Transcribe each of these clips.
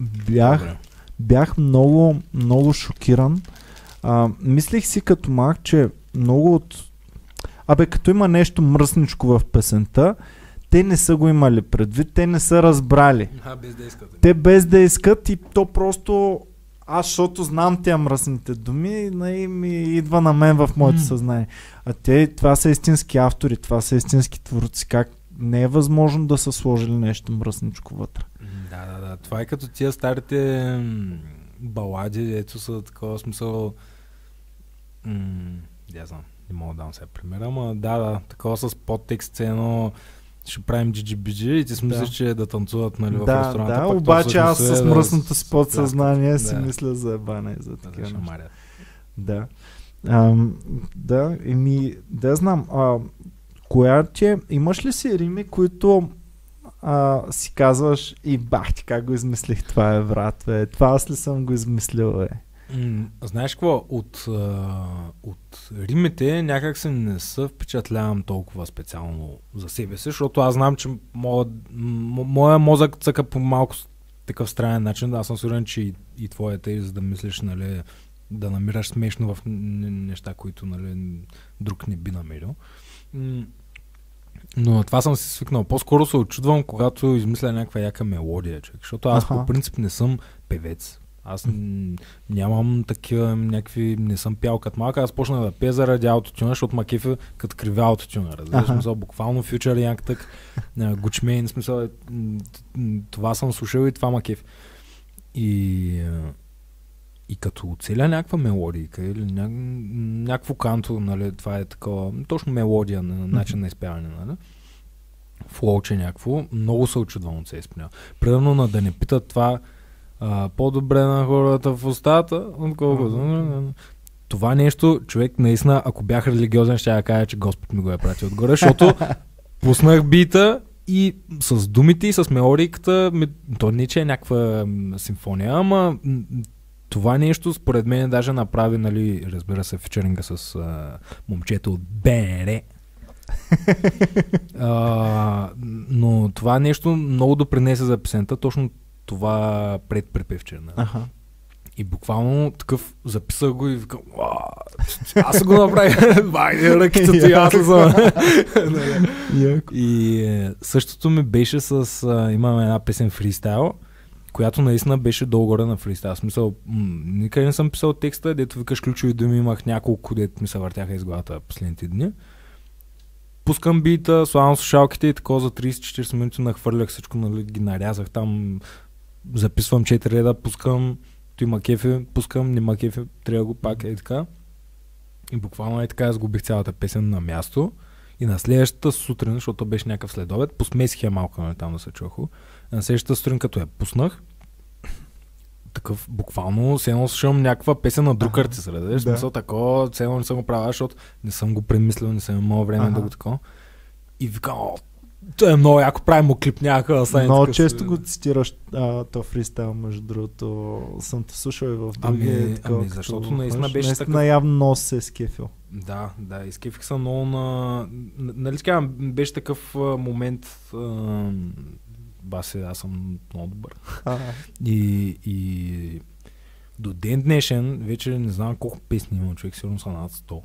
Бях много, много шокиран. Мислих си като малък, че много от... като има нещо мръсничко в песента, те не са го имали предвид, те не са разбрали. Без да искат. Те без да искат и то просто... Аз, защото знам тия мръсните думи, ми идва на мен в моето съзнание. Това са истински автори, това са истински творци. Как не е възможно да са сложили нещо мръсничко вътре? Да. Това е като тия старите балади, ето са такова смисъл... знам, не мога да дам сега примера, ама такова с подтекст, едно ще правим джиджи-биджи и ти си мислиш, че да танцуват, нали, в ресторanta. Да, обаче аз с мръсното си подсъзнание си мисля за ебане и за такива неща. Да, знам. Коя ти имаш ли си рими, които си казваш и бах ти как го измислих това брат, това аз ли съм го измислил, Знаеш какво? От римите някак се не се впечатлявам толкова специално за себе си, защото аз знам, че моя мозък цъка по малко такъв странен начин. Аз съм сигурен, че и твоята е, за да мислиш, нали, да намираш смешно в неща, които, нали, друг не би намерил. Но това съм си свикнал. По-скоро се очудвам, когато измисля някаква яка мелодия, човек, защото аз по принцип не съм певец. Аз нямам такива някакви, не съм пял като малка, аз почнах да пея заради аутотюна, защото ма кефи като кривя аутотюна, разбираш, смисъл, буквално Future Young так, Gucci Mane, смисъл, това съм слушал и това ма кефи. И като оцеля някаква мелодийка или някакво канто, нали, това е такова, точно мелодия на начин на изпяване, нали, флоуче някакво, много се очудвам от се изпълнява. Примерно да не питат това, по-добре на хората в устата, отколкото. Това нещо, човек, наистина, ако бях религиозен, ще я кажа, че Господ ми го е пратил отгоре, защото пуснах бита и с думите и с мелодиката, то не че е някаква симфония, ама това нещо според мен даже направи, нали, разбира се, фичеринга с момчето от БНР. Но това нещо много допринесе за песента, точно това предпрепевче. И буквално такъв записах го и викам, аз го направих, ръките ти, аз съм. И същото ми беше с, имаме една песен фристайл, която наистина беше долу-горе на фристайл. В смисъл, никъде не съм писал текста, дето викаш ключови думи, имах няколко, дето ми се въртяха из главата последните дни. Пускам бита, слагам слушалките и такова за 30-40 минути нахвърлях всичко, нали, ги нарязах там, записвам 4 реда, пускам, той има кефи, пускам, нема кефи, трябва го пак и така. И буквално така изгубих цялата песен на място. И на следващата сутрин, защото беше някакъв следобед, посмесих я малко, нали, там да се чухо. На следващата сутрин, като я пуснах, такъв буквално се едно слушам някаква песен на друг артист, разбираш, смисъл такова, все едно не съм го правил, защото не съм го премислил, не съм имал време да го такова. И викам, това е много яко, правим му клип някакъв да стане. Много често го цитираш то фристайл, между другото, съм те слушал и в други. Защото наистина беше така. Наявно много се е скефил. Да, изкефих се много на... Нали така, беше такъв момент... Баси, аз съм много добър. И до ден днешен вече не знам колко песни има, човек, сигурно са над 100.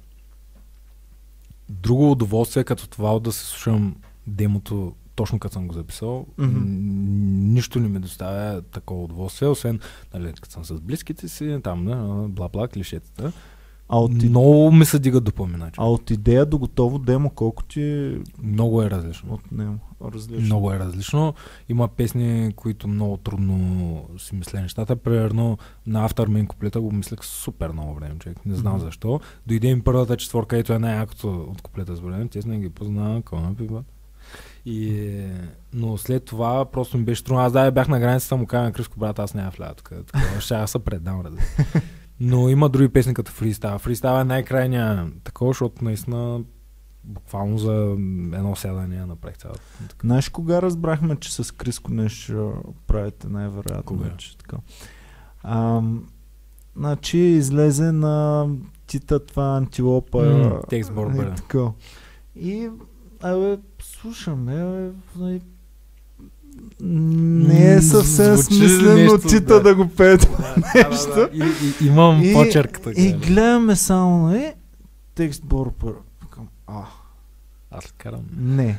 Друго удоволствие като това да се слушам демото точно като съм го записал, нищо не ми доставя такова удоволствие, освен, нали, като съм с близките си, там, бла-бла, клишетата. Много ми се дига допомина. А от идея до готово демо, колко ти... Много е различно. От него. Много е различно. Има песни, които много трудно си мисля нещата. Примерно на After Main куплета го мислех супер много време, човек. Не знам защо. Дойде им първата четворка, ето е най-якото от куплета с време. Те не ги познавам, кълна пива. Но след това просто ми беше трудно. Аз бях на границата, му казвам, Криско, брат, аз няма вляда тук. Ще аз се предам, Но има други песни като фристайл. Фристайл е най-крайния такова, защото наистина буквално за едно сядане направих цялата. Знаеш кога разбрахме, че с Криско нещо правите най-вероятно? Кога? Така. Значи излезе на Тита това антилопа. Текст Борбера. И слушаме, не е съвсем смислено Тита да го пее това нещо. Имам почерк. И гледаме само, текст Боро Първи. Аз ли карам? Не.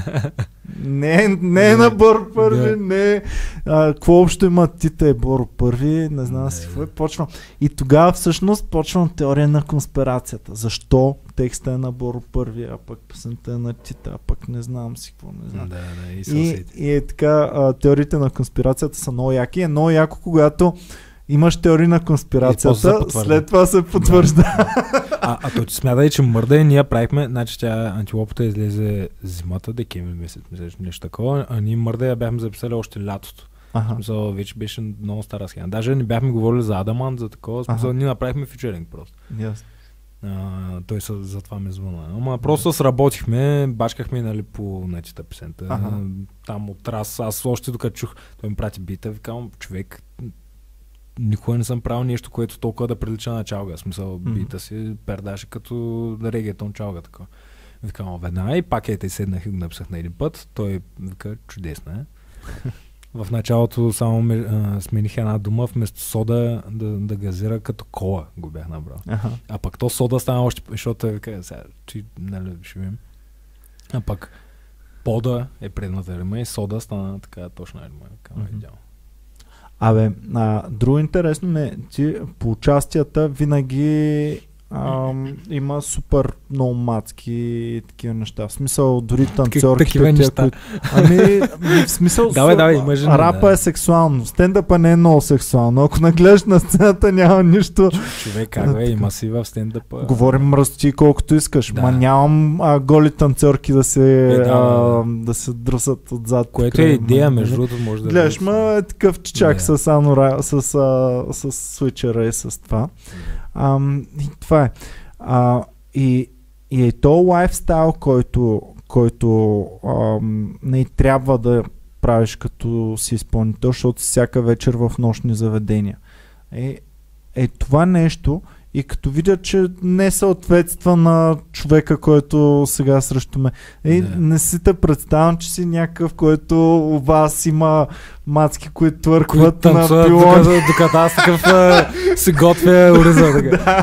Не е на Боро Първи, не. Какво общо има Тита и Боро Първи, не знам си какво е. Почвам. И тогава всъщност почвам теория на конспирацията. Защо текста е на Боро Първи, а пък песента е на Тита, а пък не знам си какво, не знам. И е така, теориите на конспирацията са много яки. Е много яко, когато имаш теории на конспирацията, след това се потвържда. А то ти смятай, че Мърда и ние правихме, значи тя антилопата излезе зимата, декември месец, нещо такова, а ние Мърда я бяхме записали още лятото. Смисъл, вече беше много стара схема. Даже не бяхме говорили за Адамант, за такова, смисъл, ние направихме фичеринг просто. Той за това ме звъна. Ама просто сработихме, бачкахме нали, по нетите песента. Там от раз, аз още докато чух, той ми прати бита, викам, човек, никога не съм правил нещо, което толкова да прилича на чалга. В смисъл, бита си пердаше като регетон чалга. Такова. Викам, веднага и пакета и седнах и го написах на един път. Той вика, чудесно е. В началото само смених една дума, вместо сода да газира като кола го бях набрал. А пък то сода стана още, защото вика, сега, нали, ще видим. А пък пода е предната рима и сода стана така точно рима. Идеално. Друго интересно ме, ти по участията винаги има супер много мацки и такива неща. В смисъл, дори танцорките, които... в смисъл, рапа е сексуално. Стендъпа не е много сексуално. Ако нагледаш на сцената, няма нищо. Човек, как има си в стендъпа. Говорим мръсти колкото искаш. Ма нямам голи танцорки да се дръсат отзад. Което е идея, между другото, може да... Гледаш, е такъв чичак с свичера и с това. И това е. И е то лайфстайл, който не трябва да правиш като си изпълнител, защото всяка вечер в нощни заведения. Това нещо и като видя, че не съответства на човека, който сега срещу ме. Не си те представям, че си някакъв, който у вас има мацки, които твъркват на пилони. Докато аз такъв си готвя ориза.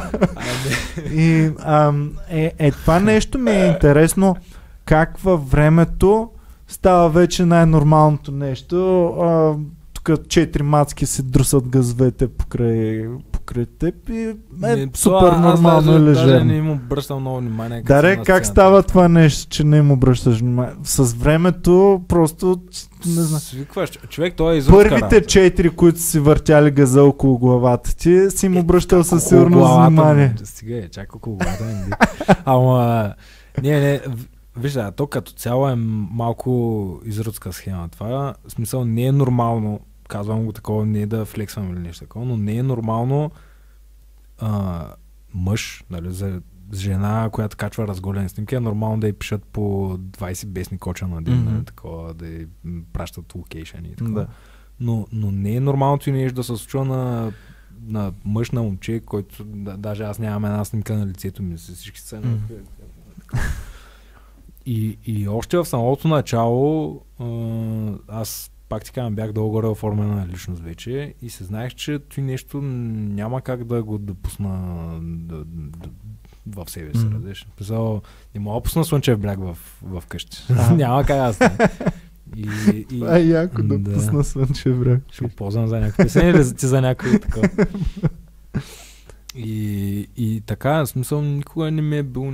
И това нещо ми е интересно, как във времето става вече най-нормалното нещо. Тук 4 мацки се друсат газовете покрай теб и супер нормално и лежерно. Даже не им обръщам много внимание. Как става това нещо, че не им обръщаш внимание? С времето просто не знам. Човек, той е изръска. Първите 4, които си въртяли газа около главата ти, си им обръщал със сигурност внимание. Стига чак около главата. Ама не, виж, то като цяло е малко изръцка схема. Това, в смисъл, не е нормално, казвам го такова, не е да флексвам или нещо такова, но не е нормално мъж, нали, за жена, която качва разголени снимки, е нормално да й пишат по 20 бесни коча на ден, нали, такова, да й пращат локейшън и такова. Но не е нормалното и нещо да се случва на мъж, на момче, който даже аз нямам една снимка на лицето ми, всички са И още в самото начало аз пак ти казвам, бях дълго горе оформена личност вече и се знаех, че той нещо няма как да го допусна в себе си, разбираш. Не мога да пусна Слънчев бряг в къщи. Няма как аз. Това е яко да пусна Слънчев бряг. Ще го ползвам за някакви песен или ти за някакви такова. И така, в смисъл, никога не ми е било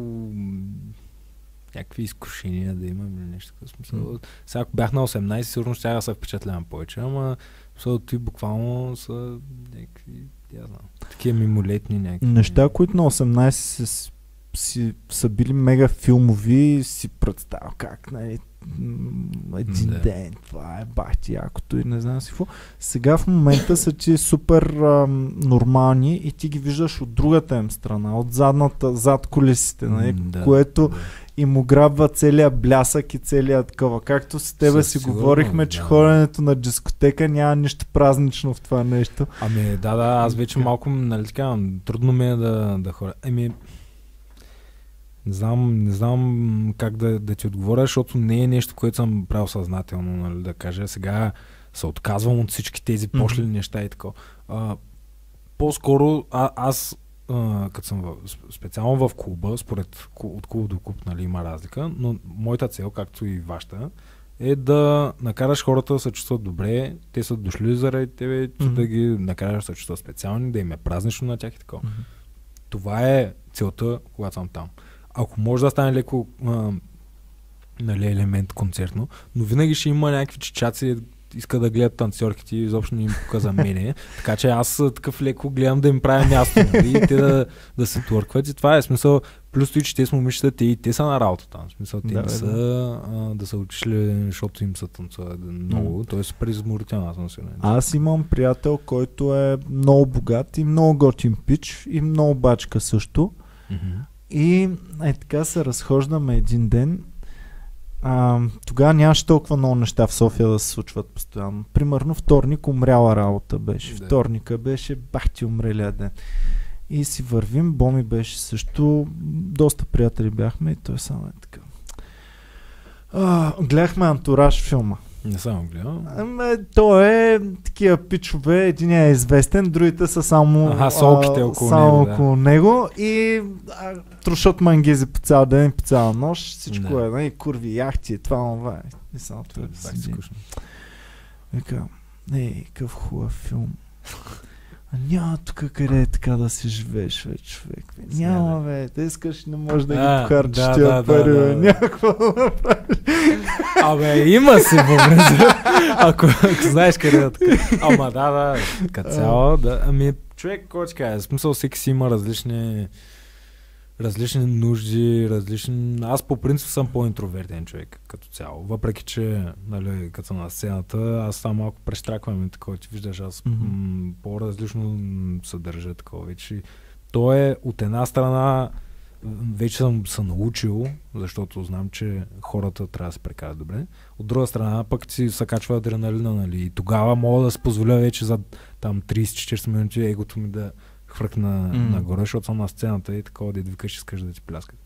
някакви изкушения да имам или нещо такова смисъл. Сега ако бях на 18, сигурно ще да се впечатлявам повече, ама той буквално са някакви, такива мимолетни някакви. Неща, които на 18 са били мега филмови, си представя как, нали, един ден, това е бахти якото и не знам си какво. Сега в момента са ти супер нормални и ти ги виждаш от другата им страна, от зад колесите, нали, което им ограбва целият блясък и целият такова. Както с тебе си говорихме, че ходенето на дискотека няма нищо празнично в това нещо. Аз вече малко, нали така, трудно ми е да ходя. Не знам как да ти отговоря, защото не е нещо, което съм правил съзнателно, нали, да кажа. Сега се отказвам от всички тези пошли неща и така. По-скоро аз като съм специално в клуба, според от клуб до клуб, нали, има разлика, но моята цел, както и вашата, е да накараш хората да се чувстват добре, те са дошли заради тебе, да ги накараш да се чувстват специални, да им е празнично на тях и така. Това е целта, когато съм там. Ако може да стане леко нали, елемент концертно, но винаги ще има някакви чичаци, иска да гледат танцорките и изобщо не им пука за мене. Така че аз такъв леко гледам да им правя място, нали, и те да се туркват. И това е смисъл. Плюс той, че те с момичетата и те са на работа там. В смисъл, те не са да са учили, защото им са танцуват много. Той е супер изморително, аз съм сигурен. Аз имам приятел, който е много богат и много готин пич и много бачка също. И така се разхождаме един ден. Тогава нямаше толкова много неща в София да се случват постоянно. Примерно вторник умряла работа беше. Вторника беше бахти умрелия ден. И си вървим, Боми беше също, доста приятели бяхме и той само е така. Гледахме Антураж филма. Не съм гледал. Той е такива пичове, един е известен, другите са само около него и трошат мангези по цял ден и по цяла нощ, всичко е, курви, яхти, това е. И само това е скучно. Вика, какъв хубав филм. Няма тук къде е така да си живееш, човек. Няма, да искаш, не можеш да ги похарчиш тия пари, някакво да направиш. Има си въврезе, ако знаеш къде е така. Като цяло, човек, който ще каже, в смисъл всеки си има различни нужди, Аз по принцип съм по-интровертен човек като цяло. Въпреки, че нали, като съм на сцената, аз само малко прещраквам и такова, ти виждаш, аз по-различно се държа такова вече. То е от една страна вече съм се научил, защото знам, че хората трябва да се прекарат добре. От друга страна пък си се качва адреналина, нали, и тогава мога да се позволя вече за там 30-40 минути егото ми да хвъркна нагоре, защото съм на сцената и такова да викаш, искаш да ти пляскат.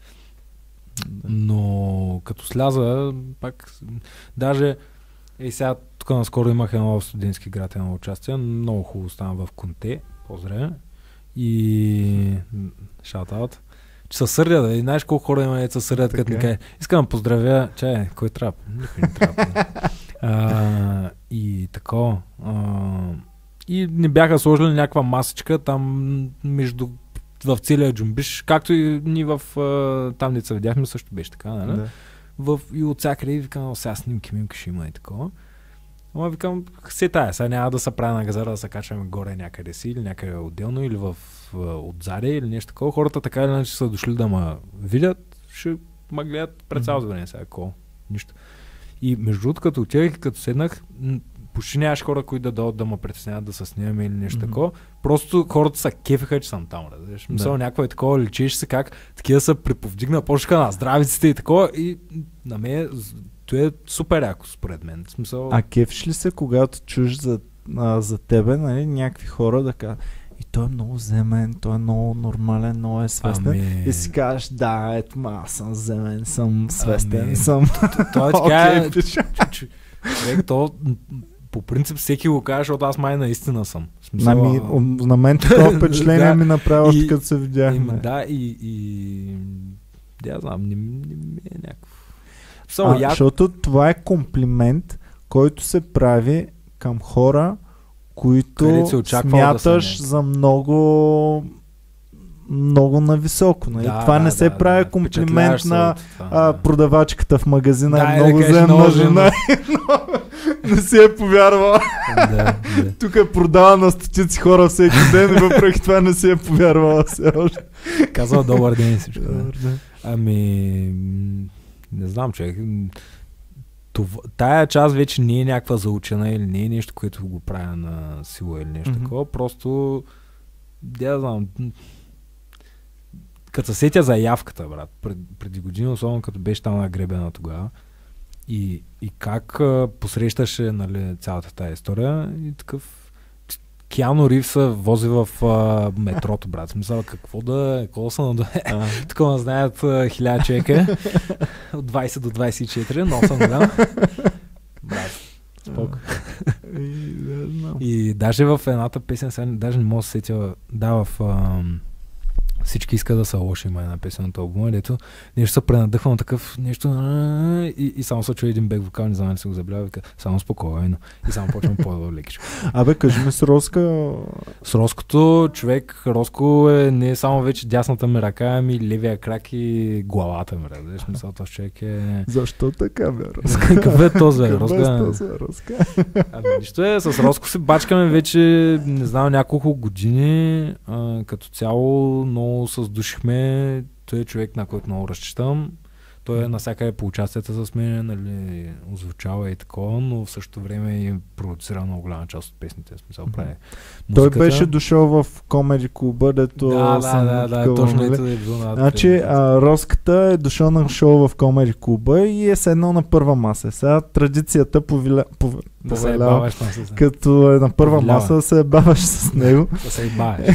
Но като сляза, пак даже сега тук наскоро имах едно в студентски град, едно участие, много хубаво стана в Конте, поздравя, и shout-out, че се сърдят, и знаеш колко хора има, се сърдят, като ми каже, искам да поздравя, кой трябва? Никой не трябва. И такова. И не бяха сложили някаква масичка там в целия джумбиш, както и ние в там деца видяхме, също беше така, нали? И от всякъде викам, сега снимки ще има и такова. Ама викам, сега няма да се прави на газара да се качваме горе някъде си, или някъде отделно, или отзаде, или нещо такова. Хората така или иначе са дошли да ме видят, ще ме гледат пред цялото време, сега нищо. И между другото, като отивах и като седнах, почти нямаш хора, които да дойдат да ме притесняват да се снимаме или нещо такова. Просто хората са кефеха, че съм там. Мисля, някакво е такова, личиш се как такива са приповдигна почка на здравиците и такова. И на мен това е супер яко, според мен. Смисъл... А кефиш ли се, когато чуш за тебе, нали, някакви хора да кажат, и той е много земен, той е много нормален, много е свестен. И си кажеш, аз съм земен, съм свестен, съм... Той е така... Човек, по принцип всеки го каже, защото аз май наистина съм. На мен такова впечатление ми направи още като се видяхме. Да, знам, не е някакво. Защото това е комплимент, който се прави към хора, които смяташ за много нависоко. Нали? Това не се прави комплимент на продавачката в магазина. Е много земна жена. Не си е повярвала. Тук е продава на стотици хора всеки ден и въпреки това не си е повярвала все още. Казва добър ден всичко. Не знам, човек. Тая част вече не е някаква заучена или не е нещо, което го правя на сила или нещо такова. Просто знам. Като се сетя за явката, брат, преди година, особено като беше там на гребена тогава, и как посрещаше, нали, цялата тая история, и такъв, Киано Ривз се вози в метрото, брат. Смисъл, какво да са надое. Тук ме знаят 1000 човека от 20 до 24, но съм голям. Брат, споко. И даже в едната песен, сега даже не мога да се сетя, в всички искат да са лоши, има една песен от албума, дето нещо се пренадъхва на такъв нещо и само се чуе един бек вокал, не знам да се го забравя, вика, само спокойно и само почвам по-лекичко. Кажи ми с Роска. С Роското, човек, Роско е не само вече дясната ми ръка, ами левия крак и главата ми, разбираш, мисъл, този човек е... Защо така, бе, Роска? Какъв е този, бе, Роска? Нищо е, с Роско се бачкаме вече, не знам, няколко години, като цяло, много се сдушихме. Той е човек, на който много разчитам. Той е навсякъде по участията с мен, нали, озвучава и такова, но в същото време и продуцира много голяма част от песните. Смисъл, прави музиката. Той беше дошъл в Комеди клуба, дето... Да, точно ето е било. Значи, Роската е дошъл на шоу в Комеди клуба и е седнал на първа маса. Сега традицията повелява, като е на първа маса, да се ебаваш с него. Да се ебаваш.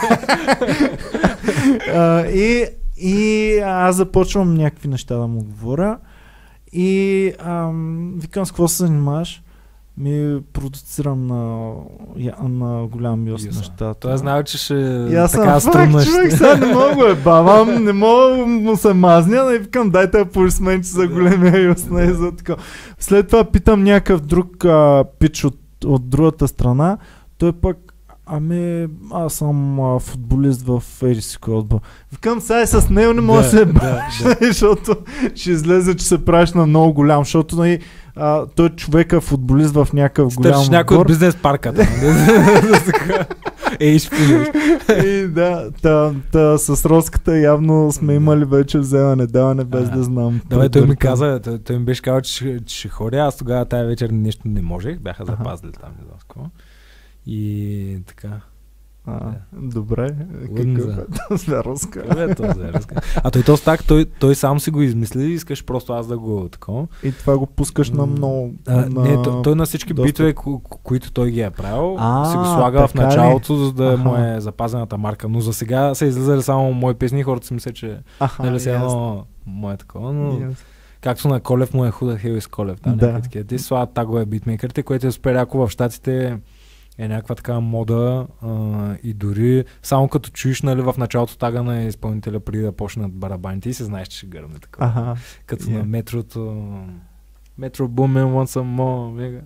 И аз започвам някакви неща да му говоря и викам, с какво се занимаваш? Продуцирам на голям Йос нещата. Той знае, че ще така струмна. Човек, сега не мога го ебавам, не мога му се мазня, и викам, дайте да поисмен, че за големия Йос за така. След това питам някакъв друг пич от другата страна, той пък аз съм футболист в Ерисико отбор. Викам, сега с него не мога да се бавиш, защото ще излезе, че се правиш на много голям, защото той човек е футболист в някакъв голям отбор. Стърчиш някой от бизнес парката. И с Роската явно сме имали вече вземане-даване, без да знам. Той ми каза, той ми беше казал, че ще ходя, аз тогава тая вечер нещо не можех, бяха запазили там, не знам с какво. И така. Добре. Какъв е този Роска? Той сам си го измисли и искаш просто аз да го такова. И това го пускаш на много... той на всички битове, които той ги е правил, си го слага в началото, за да му е запазената марка. Но за сега са излизали само мои песни, хората си мислят, че си едно мое такова, но... Както на Колев му е худа Хелис Колев. Те слагат тагове битмейкърите, което е супер яко в щатите. Е някаква такава мода и дори само като чуеш, нали, в началото тага на изпълнителя преди да почнат барабаните и се знаеш, че ще гърне такова. Като на метрото Metro Boomin want some more.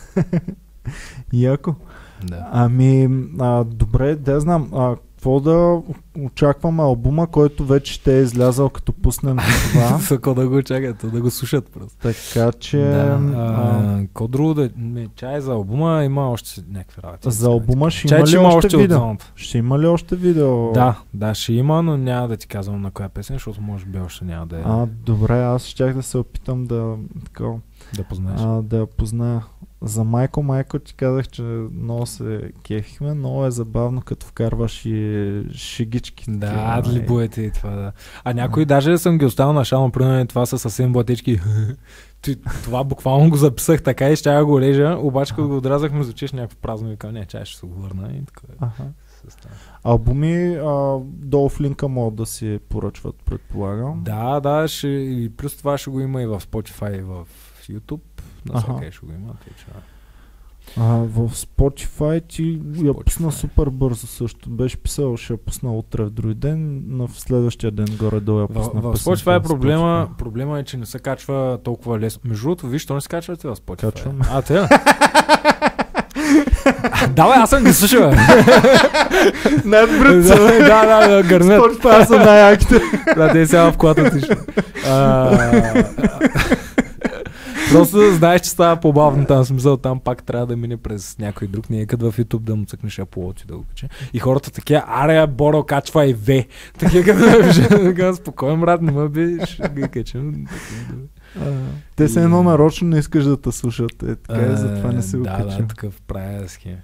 Яко. Да. Добре, да знам. Какво да очакваме албума, който вече ще е излязъл, като пуснем това? Какво да го очакват, да го слушат просто. Така че... Какво друго да... Чай за албума има още някакви работи. За албума ще има ли още видео? Ще има ли още видео? Да, ще има, но няма да ти казвам на коя песен, защото може би още няма да е. Добре, аз щях да се опитам да познаеш. Да позная. За Майко ти казах, че много се кефихме, много е забавно, като вкарваш и шегички. Да, адлибуете и това, да. Някои даже съм ги оставил на шално, примерно това са съвсем блатечки. Това буквално го записах така и ще я го режа, обаче като го отразах ми звучиш някакво празно и викам, не, чай ще се го върна и така. Албуми долу в линка могат да си поръчват, предполагам. Да, и плюс това ще го има и в Spotify, и в YouTube. Насъка ще го има. В Spotify ти я пусна супер бързо също. Беше писал, ще я пусна утре в други ден, но в следващия ден горе-долу я пусна. В Spotify проблема е, че не се качва толкова лесно. Между другото, виж, то не се качвате в Spotify. Качваме. Те? Давай, аз съм ги слушал. Най-бръдца. Да, гърмет. Spotify аз съм най-яките. Да, те сега в колата ти. Просто знаеш, че става по-бавно там, смисъл, там пак трябва да мине през някой друг, не е като в YouTube да му цъкнеш Apple и да го каче. И хората такива, аре, Боро, качва и В. Такива като спокоен, брат, не ме би, ще ги качам. Те са едно нарочно не искаш да те слушат, така затова не се го качам. Да, такъв правя схема.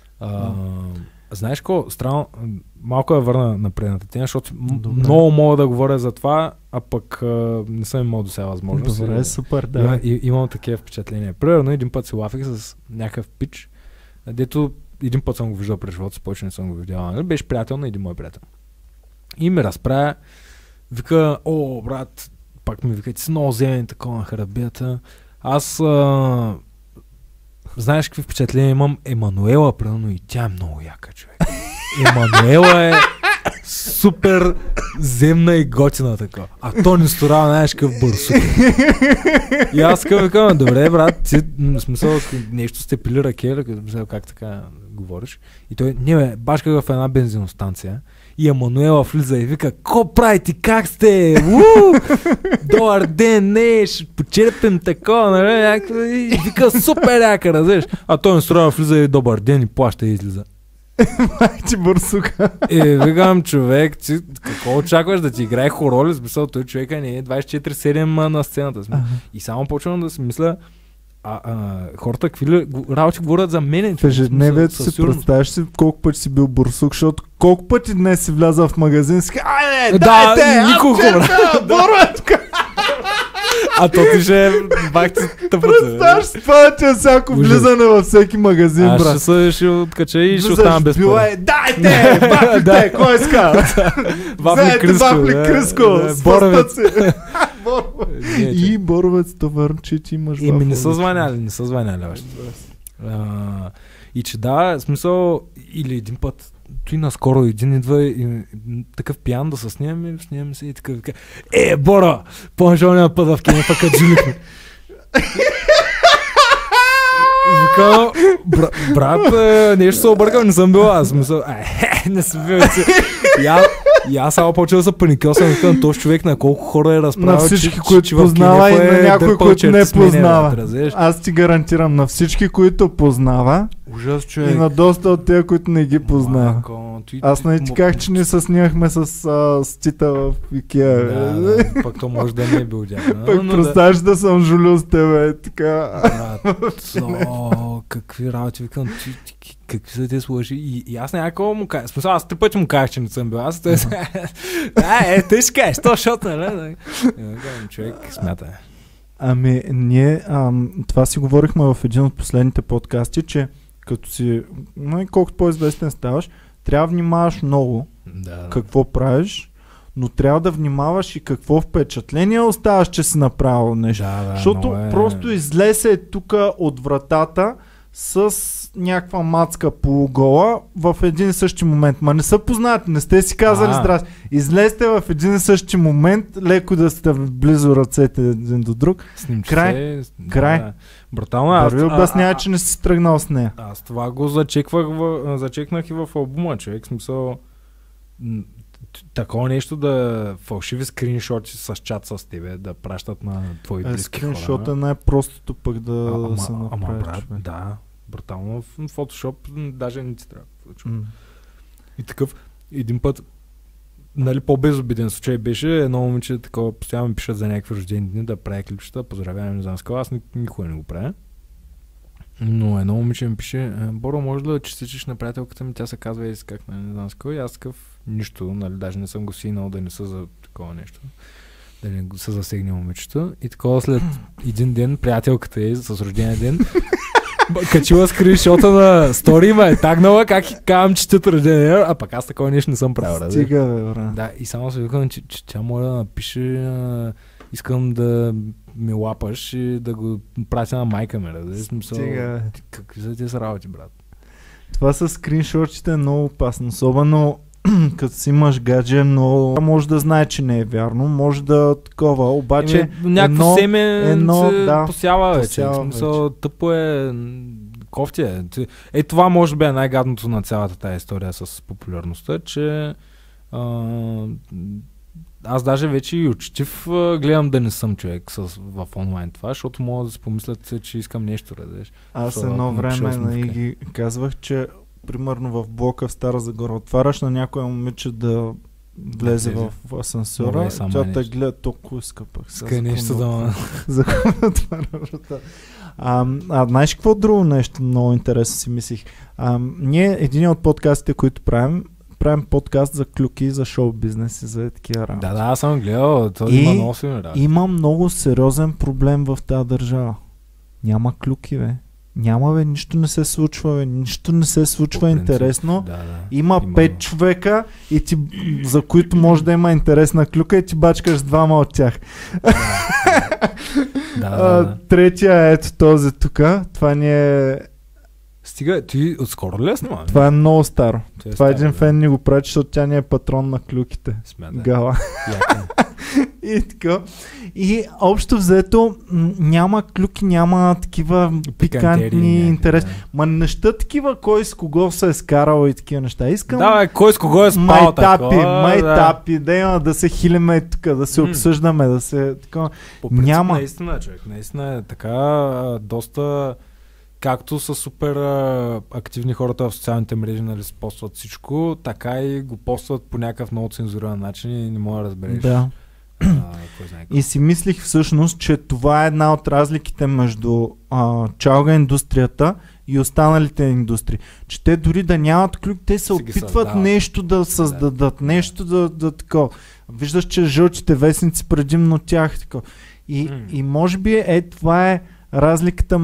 Знаеш какво? Странно, малко я върна на предната тема, защото много мога да говоря за това, а пък не съм имал до сега възможност. Добре, супер, да. Имам такива впечатления. Примерно един път си лафих с някакъв пич, дето един път съм го виждал през живота, повече не съм го видял. Нали? Беше приятел на един мой приятел. И ме разправя, вика, о, брат, пак ми вика, ти си много земен такова на харабията. Аз знаеш какви впечатления имам? Емануела, примерно, и тя е много яка, човек. Емануела е супер земна и готина така. А Тони Сторава, знаеш какъв бърсук. И аз казвам, добре, брат, ти, в смисъл, нещо сте пили ракета, как така говориш. И той, не бе, башка в една бензиностанция. И Емануела влиза и вика, ко прави ти, как сте? Добър ден, не, ще почерпим такова, нали? И вика, супер яка, разбираш. А той Сторава влиза и добър ден и плаща и излиза. Майче бърсука. Викам, човек, ти какво очакваш да ти играе хороли? Смисъл, той човека не е 24/7 на сцената. И само почвам да си мисля, хората какви работи говорят за мене. В ежедневието си представяш си колко пъти си бил бурсук, защото колко пъти днес си влязал в магазин и си айде, дайте, николко, борватка. А то ти ще бах ти тъпата. Представяш си това, че всяко влизане във всеки магазин, брат. Аз ще откача и ще оставам без пари. Дайте, бафлите, кой иска? Вафли Криско, Боровец. И Боровец, товарно, че ти имаш вафли. Не са звъняли още. И че да, смисъл, или един път, той наскоро един идва и такъв пиян да се снимаме се и така вика, Бора, помниш ония път в кино, пък джулихме. Вика, брат, нещо се объркал, не съм бил аз. Мисъл, не съм бил. И аз само почва да се паникал, съм викам, този човек на колко хора е разправил. На всички, които познава и на някой, който не познава. Аз ти гарантирам, на всички, които познава. Ужас, човек. И на доста от тези, които не ги познава. Аз не ти казах, че ние се снимахме с Тита в Икеа. Да, пък то може да не е бил дядо. Пък представяш да съм жулю с тебе, така. Какви работи, викам, какви са те сложи. И аз някакво му казах, смисъл, аз 3 пъти му казах, че не съм бил. Аз той те ще кажеш, то шот, нали? Човек, смятай. Ами, ние това си говорихме в един от последните подкасти, че като си, колкото по-известен ставаш, трябва да внимаваш много какво правиш, но трябва да внимаваш и какво впечатление оставаш, че си направил нещо. Защото просто излезе тук от вратата с някаква мацка полугола в един и същи момент. Ма не са познати, не сте си казали здрасти. Излезте в един и същи момент, леко да сте близо ръцете един до друг. Край. Брутално. Върви обяснява, че не си тръгнал с нея. Аз това го зачекнах и в албума, човек. Смисъл, такова нещо да фалшиви скриншоти с чат с тебе, да пращат на твои близки хора. Скриншот е най-простото пък да се направи. Да, брутално в Photoshop даже не ти трябва. И такъв един път, нали, по-безобиден случай беше, едно момиче такова постоянно ми пишат за някакви рождени дни да прави клипчета, поздравявам, не знам с кого, аз никога не го правя. Но едно момиче ми пише, Боро, може да чистичиш на приятелката ми, тя се казва Еси как, не знам с кого, и аз такъв нищо, нали, даже не съм го синал да не са за такова нещо, да не са засегне момичето. И такова след един ден приятелката е с рождения ден качила скриншота на стори, ма е тагнала как и казвам, че ти рождения, а пък аз такова нещо не съм правил. Стига, бе, брат. Да, и само се викам, че тя може да напише искам да ме лапаш и да го пратя на майка ми. Стига. Какви са тези работи, брат? Това с скриншотите е много опасно. Особено като си имаш гадже, но може да знае, че не е вярно. Може да такова, обаче някакво семе посява вече. Тъпо е, кофти е. Това може би е най-гадното на цялата тази история с популярността, че аз даже вече и учтив гледам да не съм човек в онлайн това, защото мога да си помислят, че искам нещо. Аз едно време ги казвах, че примерно в блока в Стара Загора отваряш на някоя момиче да влезе в асансьора, тя те гледа толкова скъпа. Ска нещо да знаеш какво друго нещо много интересно си мислих? Ние един от подкастите, които правим подкаст за клюки, за шоу бизнес и за такива работи. Да, аз съм гледал. Има много силни работи. Има много сериозен проблем в тази държава. Няма клюки, бе. Няма бе, нищо не се случва, бе, нищо не се случва принцип, интересно. Да. Има 5 човека, и ти, за които може да има интересна клюка и ти бачкаш с двама от тях. Третия е ето този тук. Това ни е... Стига, ти отскоро ли снима? Това е много старо. Това един да. фен ни го прави, защото тя ни е патрон на клюките. Гала. И така. И общо взето няма клюки, няма такива пикантни интереси. Ма неща такива, кой с кого се е скарал и такива неща. Искам кой с кого е спал майтапи, да има да се хилиме тук, да се обсъждаме, да се такова. Няма. Наистина, човек. Наистина е така доста... Както са супер активни хората в социалните мрежи, нали, постват всичко, така и го постват по някакъв много цензурен начин и не мога да разбереш. Да. И си мислих всъщност, че това е една от разликите между чалга индустрията и останалите индустрии. Че те дори да нямат клюк, те се опитват нещо да създадат, нещо да такова. Виждаш, че жълтите вестници предимно тях такова. И може би това е разликата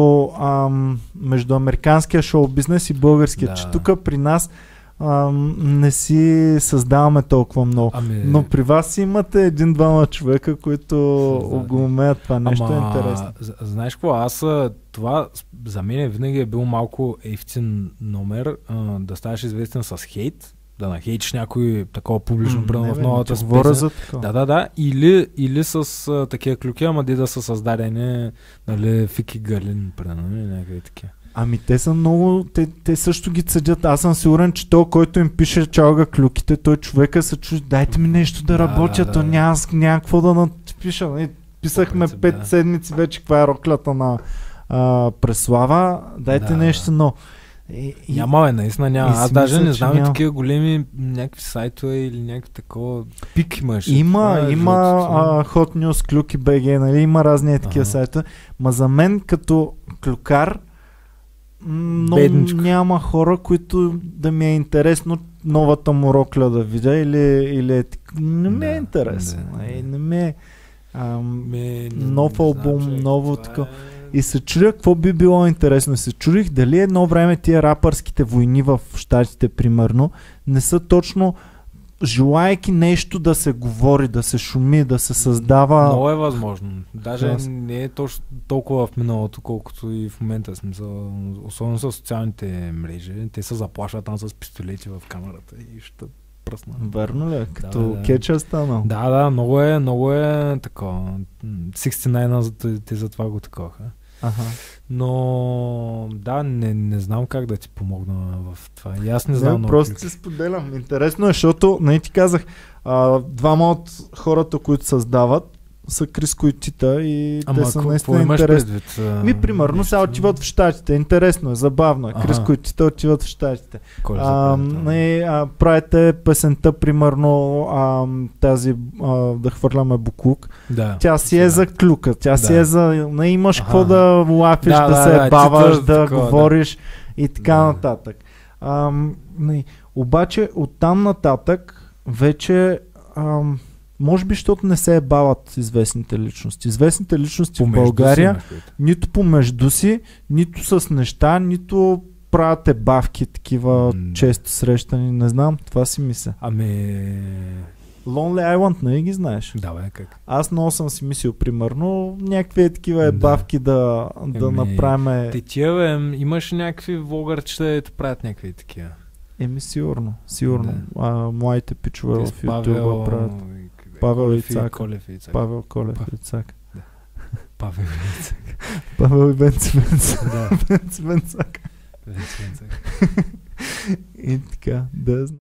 между американския шоу-бизнес и българския, че тук при нас не си създаваме толкова много. Но при вас имате един-двама човека, които го умеят това нещо. Е интересно. Знаеш какво, това за мен винаги е бил малко ефтин номер, да ставаш известен с хейт, да нахейтиш някой такова публично пръвно в новата спеса. Да. Или с такива клюки, ама да са създадени, нали, Фики Галин, някакви такива. Ами те са много, те също ги цедят. Аз съм сигурен, че той, който им пише чалга клюките, той човека се чуди, дайте ми нещо да работя, то няма какво да напиша. Писахме 5 седмици вече, каква е роклята на Преслава, дайте нещо, но... Няма, наистина няма. Аз даже не знам такива големи някакви сайтове или някакви такова пик имаш. Има Hot News, клюки BG, нали, има разни такива сайтове. Ма за мен като клюкар няма хора, които да ми е интересно новата му рокля да видя или не ми е интересно. Не ми е нов албум, ново такова. И се чудя какво би било интересно. Се чудих дали едно време тия рапърските войни в щатите, примерно, не са точно желайки нещо да се говори, да се шуми, да се създава... Много е възможно. Даже не е точно толкова в миналото, колкото и в момента. Смисъл, особено с социалните мрежи. Те се заплашват там с пистолети в камерата и ще пръсна. Верно ли? Като кетчър станал? Да, много е такова. 69 те за това го таковаха. Но да, не знам как да ти помогна в това. И аз не знам. Просто се споделям. Интересно е, защото ти казах, двама от хората, които създават, са Криско и Тита и те са наистина интересни. Примерно сега отиват в щатите. Интересно е, забавно е. Криско и Тита отиват в щатите. Правите песента, примерно тази да хвърляме буклук. Тя си е за клюка. Тя си е за... имаш какво да лапиш, да се баваш, да говориш и така нататък. Обаче оттам нататък вече... може би, защото не се бават известните личности. Известните личности в България нито помежду си, нито с неща, нито правят бавки такива често срещани. Не знам, това си мисля. Lonely Island, не ги знаеш? Да, бе, как? Аз много съм си мислил, примерно, някакви такива бавки да направим... Имаш някакви влогърчета, дето правят някакви такива. Сигурно. Младите пичове в YouTube правят. Павел Ицак. Павел Колев Ицак. Павел и Бенци Бенцак. И така, да.